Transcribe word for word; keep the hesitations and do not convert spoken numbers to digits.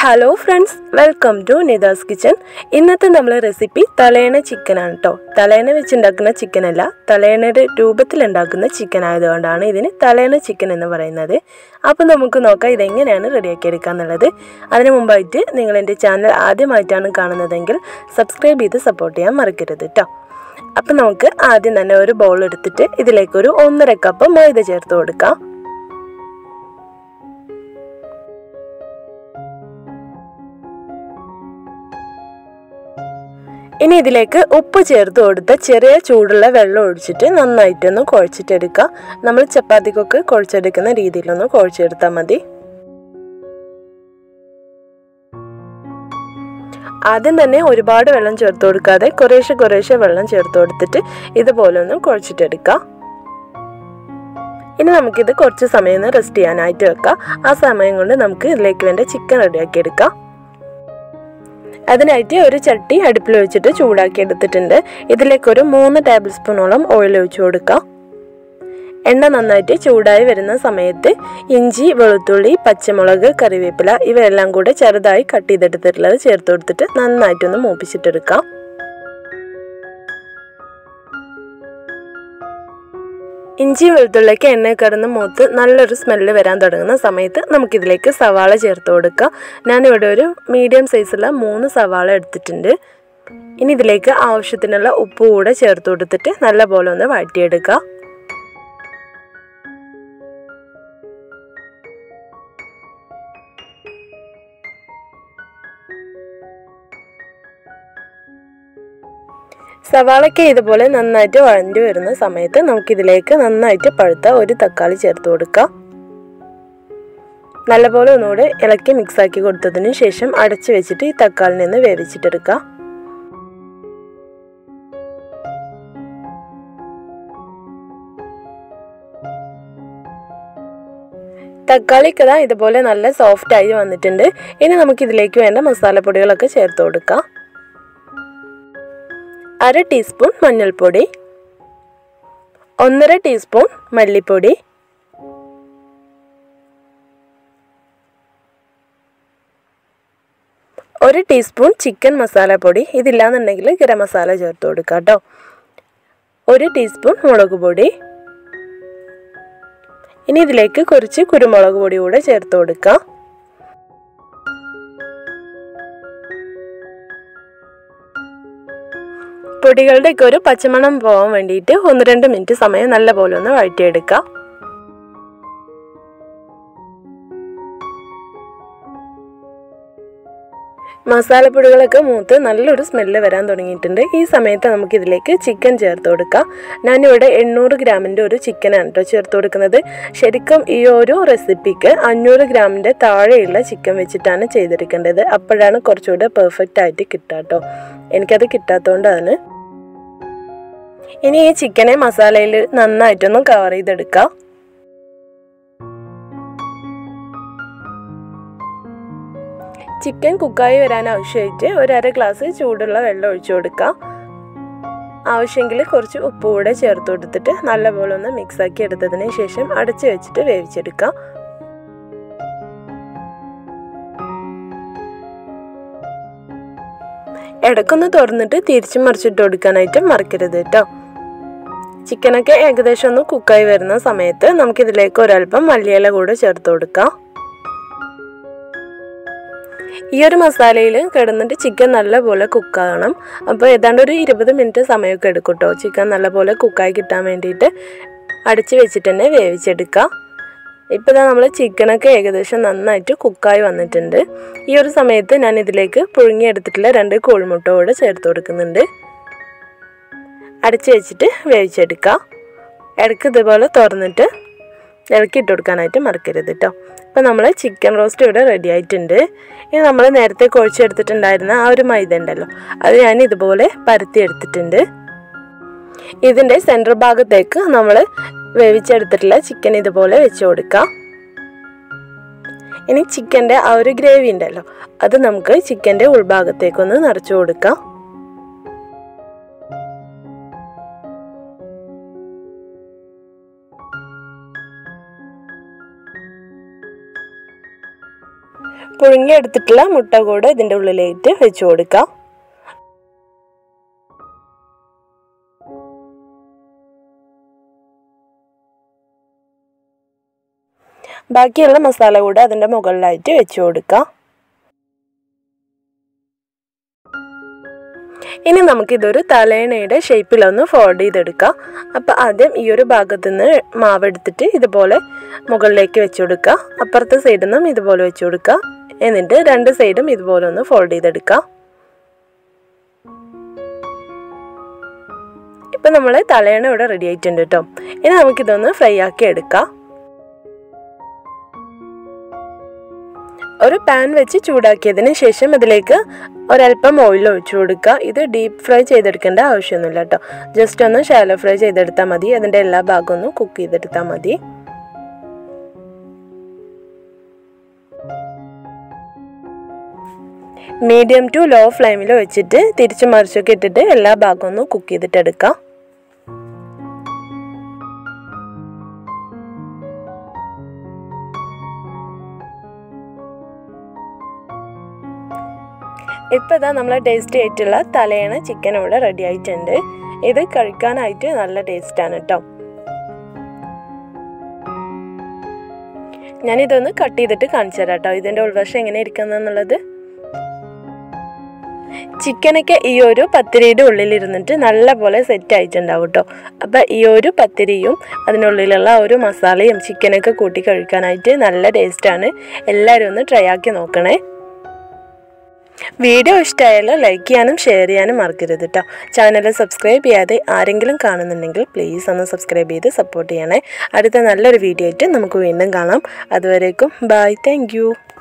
Hello friends, welcome to Nidhas kitchen. ഇന്നത്തെ നമ്മുടെ recipe തലയണ ചിക്കൻ ആണ് ട്ടോ. തലയണ വെച്ച് ഉണ്ടാക്കുന്ന ചിക്കൻ അല്ല, തലയണയുടെ രൂപത്തിൽ ഉണ്ടാക്കുന്ന ചിക്കൻ ആയതുകൊണ്ടാണ് ഇതിനെ തലയണ ചിക്കൻ എന്ന് പറയുന്നത്. അപ്പോൾ നമുക്ക് നോക്കാം ഇത് എങ്ങനെയാണ് റെഡിയാക്കി എടുക്കുക എന്നുള്ളത്. അതിനു മുമ്പായിട്ട് നിങ്ങൾ എൻ്റെ ചാനൽ ആദ്യമായിട്ടാണ് കാണുന്നതെങ്കിൽ സബ്സ്ക്രൈബ് ചെയ്ത് സപ്പോർട്ട് ചെയ്യാൻ മറക്കരുത് ട്ടോ. അപ്പോൾ നമുക്ക് ആദ്യം തന്നെ ഒരു ബൗൾ എടുത്തിട്ട് ഇതിലേക്ക് ഒരു ഒന്നര കപ്പ് മൈദ ചേർത്ത് കൊടുക്കാം. ഇനി ഇതിലേക്ക് ഉപ്പ് ചേർത്ത് കൊടുത്ത് ചെറിയ ചൂടുള്ള വെള്ളം ഒഴിച്ചിട്ട് നന്നായിട്ടൊന്ന് കുഴച്ചിട്ടെടുക്കുക. നമ്മൾ ചപ്പാത്തിക്കൊക്കെ കുഴച്ചെടുക്കുന്ന രീതിയിലൊന്ന് കുഴച്ചെടുത്താൽ മതി. ആദ്യം തന്നെ ഒരുപാട് വെള്ളം ചേർത്ത് കൊടുക്കാതെ കുറേശ്ശെ കുറേശ്ശെ വെള്ളം ചേർത്ത് കൊടുത്തിട്ട് ഇതുപോലെ ഒന്ന് കുഴച്ചിട്ടെടുക്കുക. ഇനി നമുക്കിത് കുറച്ച് സമയം റെസ്റ്റ് ചെയ്യാനായിട്ട് വെക്കാം. ആ സമയം കൊണ്ട് നമുക്ക് ഇതിലേക്ക് വേണ്ട ചിക്കൻ റെഡിയാക്കി എടുക്കാം. അതിനായിട്ട് ഒരു ചട്ടി അടുപ്പിൽ വെച്ചിട്ട് ചൂടാക്കി എടുത്തിട്ടുണ്ട്. ഇതിലേക്കൊരു മൂന്ന് ടേബിൾ സ്പൂണോളം ഓയിൽ ഒഴിച്ചു കൊടുക്കാം. എണ്ണ നന്നായിട്ട് ചൂടായി വരുന്ന സമയത്ത് ഇഞ്ചി, വെളുത്തുള്ളി, പച്ചമുളക്, കറിവേപ്പില ഇവയെല്ലാം കൂടെ ചെറുതായി കട്ട് ചെയ്തെടുത്തിട്ടുള്ളത് ചേർത്ത് കൊടുത്തിട്ട് നന്നായിട്ടൊന്ന് മൂപ്പിച്ചിട്ടെടുക്കാം. ഇഞ്ചി വെളുത്തുള്ളിക്ക് എണ്ണ കിടന്ന് മൂത്ത് നല്ലൊരു സ്മെല്ല് വരാൻ തുടങ്ങുന്ന സമയത്ത് നമുക്കിതിലേക്ക് സവാള ചേർത്ത് കൊടുക്കാം. ഞാനിവിടെ ഒരു മീഡിയം സൈസുള്ള മൂന്ന് സവാള എടുത്തിട്ടുണ്ട്. ഇനി ഇതിലേക്ക് ആവശ്യത്തിനുള്ള ഉപ്പ് കൂടെ ചേർത്ത് കൊടുത്തിട്ട് നല്ലപോലെ ഒന്ന് വഴറ്റിയെടുക്കുക. സവാളയ്ക്ക് ഇതുപോലെ നന്നായിട്ട് വഴണ്ടി വരുന്ന സമയത്ത് നമുക്കിതിലേക്ക് നന്നായിട്ട് പഴുത്ത ഒരു തക്കാളി ചേർത്ത് കൊടുക്കാം. നല്ലപോലെ ഒന്നുകൂടെ ഇളക്കി മിക്സാക്കി കൊടുത്തതിന് ശേഷം അടച്ചു വെച്ചിട്ട് ഈ തക്കാളിയിൽ നിന്ന് വേവിച്ചിട്ടെടുക്കാം. തക്കാളിക്കത ഇതുപോലെ നല്ല സോഫ്റ്റ് ആയി വന്നിട്ടുണ്ട്. ഇനി നമുക്കിതിലേക്ക് വേണ്ട മസാലപ്പൊടികളൊക്കെ ചേർത്ത് കൊടുക്കാം. അര ടീസ്പൂൺ മഞ്ഞൾപ്പൊടി, ഒന്നര ടീസ്പൂൺ മല്ലിപ്പൊടി, ഒരു ടീസ്പൂൺ ചിക്കൻ മസാലപ്പൊടി, ഇതില്ലാന്നുണ്ടെങ്കിൽ ഗരം മസാല ചേർത്ത് കൊടുക്കാം കേട്ടോ. ഒരു ടീസ്പൂൺ മുളക് പൊടി. ഇനി ഇതിലേക്ക് കുറച്ച് കുരുമുളക് പൊടി കൂടെ ചേർത്ത് കൊടുക്കാം. പൊടികളുടെയൊക്കെ ഒരു പച്ചമണം പോകാൻ വേണ്ടിയിട്ട് ഒന്ന് രണ്ട് മിനിറ്റ് സമയം നല്ലപോലെ ഒന്ന് വഴറ്റിയെടുക്കാം. മസാലപ്പൊടികളൊക്കെ മൂത്ത് നല്ലൊരു സ്മെല്ല് വരാൻ തുടങ്ങിയിട്ടുണ്ട്. ഈ സമയത്ത് നമുക്കിതിലേക്ക് ചിക്കൻ ചേർത്ത് കൊടുക്കാം. ഞാനിവിടെ എണ്ണൂറ് ഗ്രാമിൻ്റെ ഒരു ചിക്കനാണ് കേട്ടോ ചേർത്ത് കൊടുക്കുന്നത്. ശരിക്കും ഈ ഒരു റെസിപ്പിക്ക് അഞ്ഞൂറ് ഗ്രാമിൻ്റെ താഴെയുള്ള ചിക്കൻ വെച്ചിട്ടാണ് ചെയ്തെടുക്കേണ്ടത്. അപ്പോഴാണ് കുറച്ചുകൂടെ പെർഫെക്റ്റ് ആയിട്ട് കിട്ടുക കേട്ടോ. എനിക്കത് കിട്ടാത്തതുകൊണ്ടാണ്. ഇനി ഈ ചിക്കനെ മസാലയിൽ നന്നായിട്ടൊന്ന് കവർ ചെയ്തെടുക്കാം. ചിക്കൻ കുക്കായി വരാൻ ആവശ്യമായിട്ട് ഒരു അര ഗ്ലാസ് ചൂടുള്ള വെള്ളം ഒഴിച്ചു കൊടുക്കാം. ആവശ്യമെങ്കിൽ കുറച്ച് ഉപ്പ് കൂടെ ചേർത്ത് കൊടുത്തിട്ട് നല്ലപോലെ ഒന്ന് മിക്സാക്കി എടുത്തതിന് ശേഷം അടച്ചു വെച്ചിട്ട് വേവിച്ചെടുക്കാം. ഇടയ്ക്കൊന്ന് തുറന്നിട്ട് തിരിച്ചു മറിച്ചിട്ട് കൊടുക്കാനായിട്ട് മറക്കരുത് കേട്ടോ. ചിക്കനൊക്കെ ഏകദേശം ഒന്ന് കുക്കായി വരുന്ന സമയത്ത് നമുക്കിതിലേക്ക് ഒരൽപ്പം മല്ലിയില കൂടെ ചേർത്ത് കൊടുക്കാം. ഈ ഒരു മസാലയിൽ കിടന്നിട്ട് ചിക്കൻ നല്ലപോലെ കുക്കാകണം. അപ്പോൾ ഏതാണ്ട് ഒരു ഇരുപത് മിനിറ്റ് സമയമൊക്കെ എടുക്കും കേട്ടോ ചിക്കൻ നല്ലപോലെ കുക്കായി കിട്ടാൻ വേണ്ടിയിട്ട്. അടച്ച് വെച്ചിട്ട് തന്നെ വേവിച്ചെടുക്കാം. ഇപ്പോൾ ഇതാ നമ്മൾ ചിക്കനൊക്കെ ഏകദേശം നന്നായിട്ട് കുക്കായി വന്നിട്ടുണ്ട്. ഈ ഒരു സമയത്ത് ഞാൻ ഇതിലേക്ക് പുഴുങ്ങിയെടുത്തിട്ടുള്ള രണ്ട് കോഴിമുട്ട കൂടെ ചേർത്ത് കൊടുക്കുന്നുണ്ട്. അടച്ച് വെച്ചിട്ട് വേവിച്ചെടുക്കാം. ഇടയ്ക്ക് ഇതുപോലെ തുറന്നിട്ട് ഇളക്കിയിട്ട് കൊടുക്കാനായിട്ട് മറക്കരുത് കേട്ടോ. ഇപ്പോൾ നമ്മൾ ചിക്കൻ റോസ്റ്റ് ഇവിടെ റെഡി ആയിട്ടുണ്ട്. ഇനി നമ്മൾ നേരത്തെ കുഴച്ചെടുത്തിട്ടുണ്ടായിരുന്ന ആ ഒരു മൈദ ഉണ്ടല്ലോ, അത് ഞാൻ ഇതുപോലെ പരത്തി എടുത്തിട്ടുണ്ട്. ഇതിൻ്റെ സെൻറ്റർ ഭാഗത്തേക്ക് നമ്മൾ വേവിച്ചെടുത്തിട്ടുള്ള ചിക്കൻ ഇതുപോലെ വെച്ച് കൊടുക്കാം. ഇനി ചിക്കൻ്റെ ആ ഒരു ഗ്രേവി ഉണ്ടല്ലോ, അത് നമുക്ക് ചിക്കൻ്റെ ഉൾഭാഗത്തേക്കൊന്ന് നിറച്ചു കൊടുക്കാം. പുഴുങ്ങിയെടുത്തിട്ടുള്ള മുട്ട കൂടെ ഇതിൻ്റെ ഉള്ളിലേക്ക് വെച്ച് കൊടുക്കാം. ബാക്കിയുള്ള മസാല കൂടെ അതിൻ്റെ മുകളിലായിട്ട് വെച്ച് കൊടുക്കാം. ഇനി നമുക്കിതൊരു തലയണയുടെ ഷേപ്പിലൊന്ന് ഫോൾഡ് ചെയ്തെടുക്കാം. അപ്പോൾ ആദ്യം ഈ ഒരു ഭാഗത്തു നിന്ന് മാവ് എടുത്തിട്ട് ഇതുപോലെ മുകളിലേക്ക് വെച്ച് കൊടുക്കുക. അപ്പുറത്തെ സൈഡിൽ നിന്നും ഇതുപോലെ വെച്ച് കൊടുക്കുക. എന്നിട്ട് രണ്ട് സൈഡും ഇതുപോലെ ഒന്ന് ഫോൾഡ് ചെയ്തെടുക്കാം. ഇപ്പം നമ്മൾ തലയണ ഇവിടെ റെഡി ആയിട്ടുണ്ട് കേട്ടോ. ഇനി നമുക്കിതൊന്ന് ഫ്രൈ ആക്കി എടുക്കാം. ഒരു പാൻ വെച്ച് ചൂടാക്കിയതിന് ശേഷം അതിലേക്ക് ഒരല്പം ഓയിൽ ഒഴിച്ചു കൊടുക്കുക. ഇത് ഡീപ്പ് ഫ്രൈ ചെയ്തെടുക്കേണ്ട ആവശ്യമൊന്നുമില്ല കേട്ടോ. ജസ്റ്റ് ഒന്ന് ഷാലോ ഫ്രൈ ചെയ്തെടുത്താൽ മതി. അതിൻ്റെ എല്ലാ ഭാഗവും ഒന്ന് കുക്ക് ചെയ്തെടുത്താൽ മതി. മീഡിയം ടു ലോ ഫ്ലെയിമിൽ വെച്ചിട്ട് തിരിച്ചു മറിച്ചൊക്കെ ഇട്ടിട്ട് എല്ലാ ഭാഗവും ഒന്ന് കുക്ക് ചെയ്തിട്ടെടുക്കാം. ഇപ്പോൾ ഇതാ നമ്മളെ ടേസ്റ്റി ആയിട്ടുള്ള തലയണ ചിക്കൻ ഇവിടെ റെഡി ആയിട്ടുണ്ട്. ഇത് കഴിക്കാനായിട്ട് നല്ല ടേസ്റ്റാണ് കേട്ടോ. ഞാനിതൊന്ന് കട്ട് ചെയ്തിട്ട് കാണിച്ചു തരാം കേട്ടോ, ഇതിൻ്റെ ഉൾവശം എങ്ങനെ ഇരിക്കുന്നതെന്നുള്ളത്. ചിക്കനൊക്കെ ഈ ഒരു പത്തിരിയുടെ ഉള്ളിലിരുന്നിട്ട് നല്ല പോലെ സെറ്റ് ആയിട്ടുണ്ടാവും കേട്ടോ. അപ്പം ഈ ഒരു പത്തിരിയും അതിനുള്ളിലുള്ള ഒരു മസാലയും ചിക്കനൊക്കെ കൂട്ടി കഴിക്കാനായിട്ട് നല്ല ടേസ്റ്റാണ്. എല്ലാവരും ഒന്ന് ട്രൈ ആക്കി നോക്കണേ. വീഡിയോ ഇഷ്ടമായാലും ലൈക്ക് ചെയ്യാനും ഷെയർ ചെയ്യാനും മറക്കരുത് കേട്ടോ. ചാനൽ സബ്സ്ക്രൈബ് ചെയ്യാതെ ആരെങ്കിലും കാണുന്നുണ്ടെങ്കിൽ പ്ലീസ് ഒന്ന് സബ്സ്ക്രൈബ് ചെയ്ത് സപ്പോർട്ട് ചെയ്യണേ. അടുത്ത നല്ലൊരു വീഡിയോ ആയിട്ട് നമുക്ക് വീണ്ടും കാണാം. അതുവരേക്കും ബൈ. Thank you.